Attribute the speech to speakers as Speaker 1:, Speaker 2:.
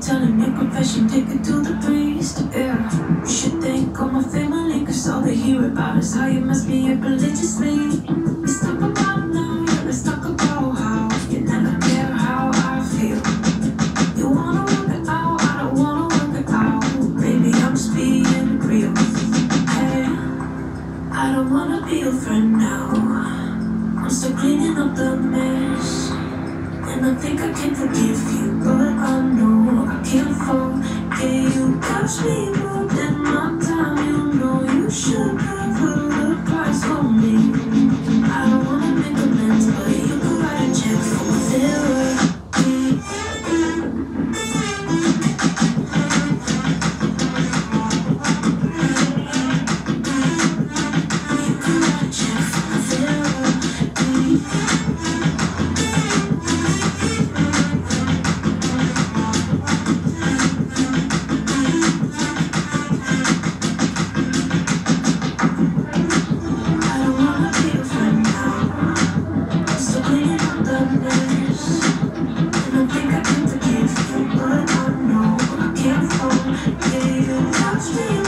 Speaker 1: telling me confession, take it to the priest. Yeah, you should thank all my family, cause all they hear about is how you must be up religiously. Let's talk about now, yeah, let's talk about how you never care how I feel. You wanna work it out, I don't wanna work it out. Baby, I'm just being real. Hey, I don't wanna be your friend now. I'm still cleaning up the mess, and I think I can forgive you, but I know I can't forget you. Cost me more than my time, you know you should have put the price on me. I don't wanna make amends, but you could write a check for my therapy. You could write a check for my therapy. I think I can forgive you, but I know I can't forget you. Touch me.